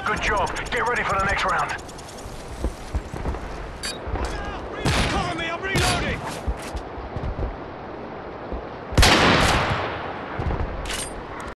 Good job. Get ready for the next round.